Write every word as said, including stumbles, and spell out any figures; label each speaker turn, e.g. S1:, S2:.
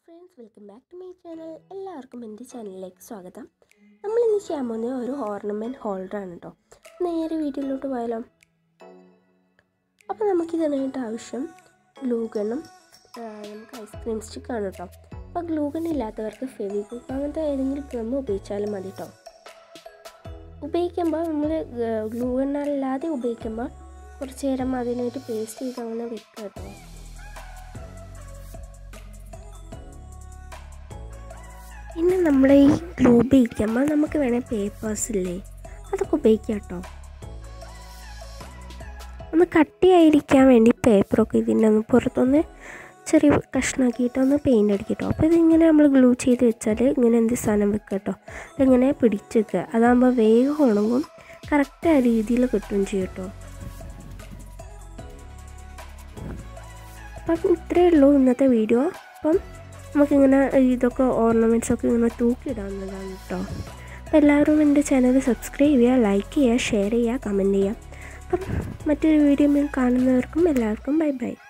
S1: friends, welcome back to my channel. എല്ലാവർക്കും എൻ്റെ ചാനലിലേക്ക് സ്വാഗതം. നമ്മൾ ഇന്ന് ചെയ്യാൻ പോകുന്നത് ഒരു ഓർണമെൻറ്റ് ഹോൾഡർ ആണ് കേട്ടോ. നേരെ വീഡിയോയിലോട്ട് പോയാലോ. അപ്പോൾ നമുക്ക് ഇതിനായിട്ട് ആവശ്യം ഗ്ലൂ ഗണ്ണും നമുക്ക് ഐസ്ക്രീം സ്റ്റിക്കാണ് കേട്ടോ. അപ്പോൾ ഗ്ലൂ ഗൺ ഇല്ലാത്തവർക്ക് ഫെവിക്വിക്ക് അങ്ങനത്തെ ഏതെങ്കിലും ഗം ഉപയോഗിച്ചാലും മതി കേട്ടോ. ഉപയോഗിക്കുമ്പോൾ നമ്മൾ ഗ്ലൂ ഗണ്ണല്ലാതെ ഉപയോഗിക്കുമ്പോൾ കുറച്ച് നേരം അതിനായിട്ട് പേസ്റ്റ് ചെയ്ത് അങ്ങനെ വെക്കുക കേട്ടോ. പിന്നെ നമ്മൾ ഈ ഗ്ലൂ ഉപയോഗിക്കുമ്പോൾ നമുക്ക് വേണേൽ പേപ്പേഴ്സില്ലേ അതൊക്കെ ഉപയോഗിക്കാം കേട്ടോ. ഒന്ന് കട്ടിയായിരിക്കാൻ വേണ്ടി പേപ്പറൊക്കെ ഇതിൻ്റെ ഒന്ന് പുറത്തൊന്ന് ചെറിയ കഷ്ണാക്കിയിട്ട് ഒന്ന് പെയിൻ്റ് അടിക്കും കേട്ടോ. അപ്പോൾ ഇതിങ്ങനെ നമ്മൾ ഗ്ലൂ ചെയ്ത് വെച്ചാൽ ഇങ്ങനെ എന്ത് സാധനം വെക്കുക കേട്ടോ. അതിങ്ങനെ പിടിച്ച് വെക്കുക. അതാകുമ്പോൾ വേഗം ഉണങ്ങും, കറക്റ്റ് ആ രീതിയിൽ കിട്ടുകയും ചെയ്യും കേട്ടോ. അപ്പം ഇത്രയേ ഉള്ളൂ ഇന്നത്തെ വീഡിയോ. അപ്പം നമുക്കിങ്ങനെ ഇതൊക്കെ ഓർണമെൻറ്റ്സൊക്കെ ഇങ്ങനെ തൂക്കിയിടാവുന്നതാണ് കേട്ടോ. അപ്പോൾ എല്ലാവരും എൻ്റെ ചാനൽ സബ്സ്ക്രൈബ് ചെയ്യുക, ലൈക്ക് ചെയ്യുക, ഷെയർ ചെയ്യുക, കമൻറ്റ് ചെയ്യുക. അപ്പം മറ്റൊരു വീഡിയോ കാണുന്നവർക്കും എല്ലാവർക്കും ബൈ ബൈ.